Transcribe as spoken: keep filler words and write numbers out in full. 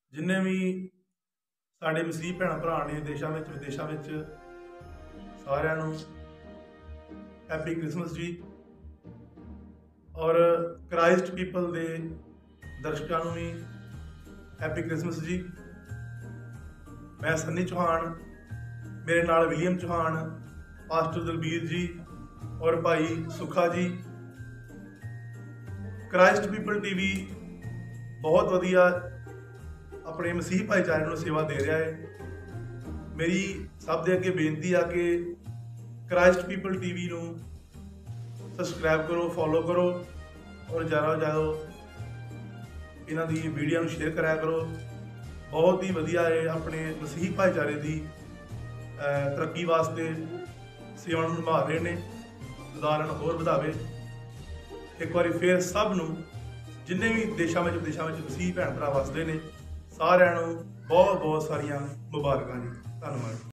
जिन्ने भी साढ़े मसीह भैन भरा ने देशों में विदेशों में सारिਆਂ ਨੂੰ हैप्पी क्रिसमस जी। और क्राइस्ट पीपल के दर्शकों को भी हैप्पी क्रिसमस जी। मैं सन्नी चौहान, मेरे नाल विलियम चौहान, पास्टर दलबीर जी और भाई सुखा जी। क्राइस्ट पीपल टीवी बहुत वधिया अपने मसीह भाईचारे को सेवा दे रहा है। मेरी सब दे अगे बेनती आ कि क्राइस्ट पीपल टीवी को सबसक्राइब करो, फॉलो करो और ज़्यादा तो ज़्यादा इन्हों की वीडियो को शेयर कराया करो। बहुत ही वधिया है, अपने मसीह भाईचारे की तरक्की वास्ते सेवा निभा रहे हैं। खुदा इन्हां नूं होर वधावे। एक बार फिर सब नूं जिन्ने भी देशों में विदेशों में मसीह भैन भरा वसदे ने सारिਆਂ ਨੂੰ बहुत बहुत सारिया मुबारकां जी। धन्यवाद।